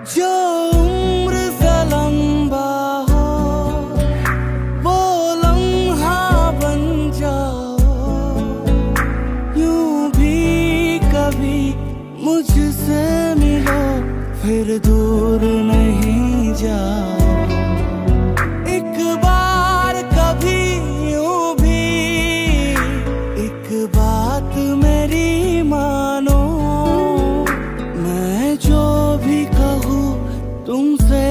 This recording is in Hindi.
जो उम्र से लंबा हो वो लम्हा बन जाओ, यूं भी कभी मुझसे मिलो, फिर दूर नहीं जाओ। एक बार कभी यूं भी एक बात मेरी मानो, मैं जो भी कहूँ तुमसे